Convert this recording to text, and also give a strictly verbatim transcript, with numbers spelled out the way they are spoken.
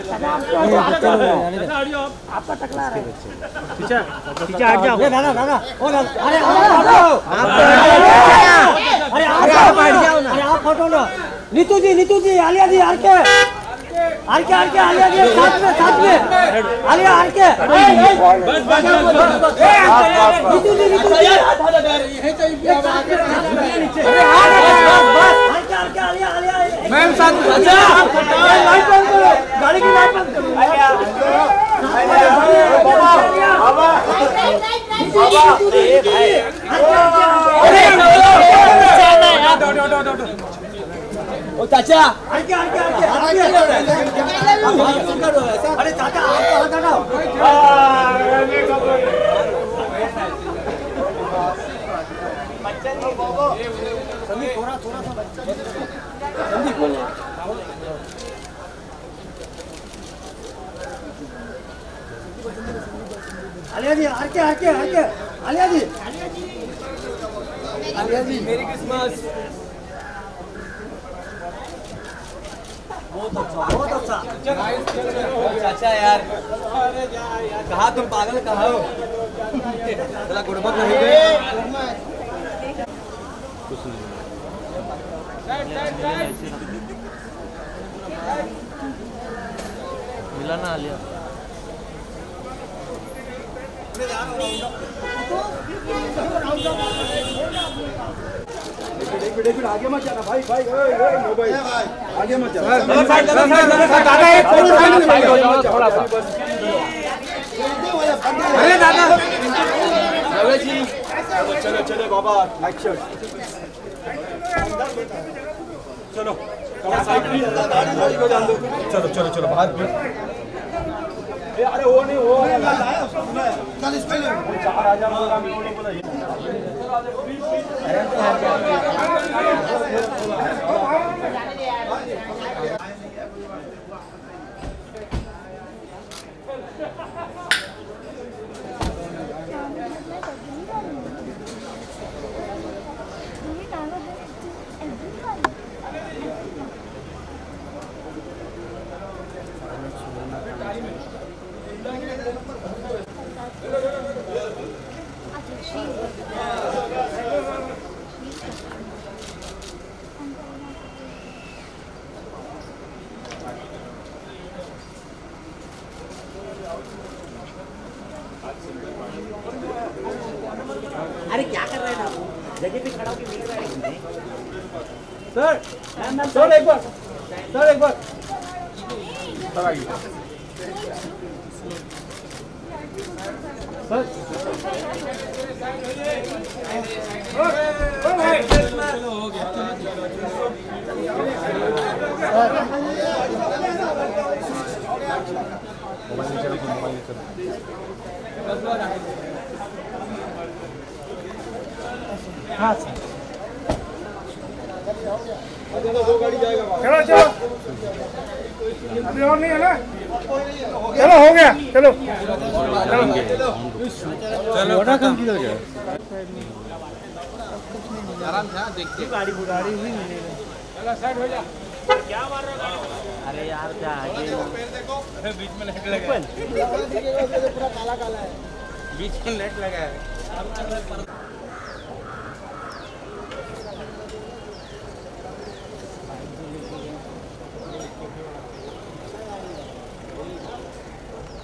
आपका टकला है पीछे पीछे हट जाओ। दादा दादा ओ दादा अरे अरे आप बैठ जाओ ना। अरे आप फोटो लो। Neetu ji Neetu ji Alia ji R K R K R K Alia जी साथ में साथ में आलिया आर के बस बस नीतू जी नीतू जी यहीं तो मैम साथ अच्छा लाइट बंद करो गाड़ी की लाइट बंद करो बाबा बाबा ए भाई अरे ओ चाचा आके आके आके अरे चाचा आपको हाथ हटाओ बच्चा नहीं बाबा संदीप थोड़ा थोड़ा सा संदीप बोलो आलिया जी आके आके आके आलिया जी आलिया जी मेरी क्रिसमस बहुत अच्छा बहुत अच्छा चाचा यार कहा तुम पागल कहा हो चला गुड़बक नहीं गए मिला ना आलिया आगे मत जाना भाई भाई भाई आगे मत जाना अरे दादा चलो चलो बाबा एक्शन चलो चलो चलो चलो बाहर अरे वो नहीं वो चल इसमें चार आजा बोला बोला बोला अरे क्या कर रहे हैं आप जगह पे खड़ा होकर मिल रहा है सर सर एक बार सर एक बार सर आइए सर चलो हो गया मोबाइल चलो मोबाइल चलो हाँ सर दो गाड़ी जाएगा चलो चलो अभी और नहीं है ना चलो हो गया चलो चलो बड़ा कम किया गया आराम से देखते गाड़ी गाड़ी नहीं मिलेगा चलो साइड हो जा क्या मार रहा गाड़ी अरे यार क्या आगे देखो अरे बीच में नेट लगा है पूरा काला काला है बीच में नेट लगा है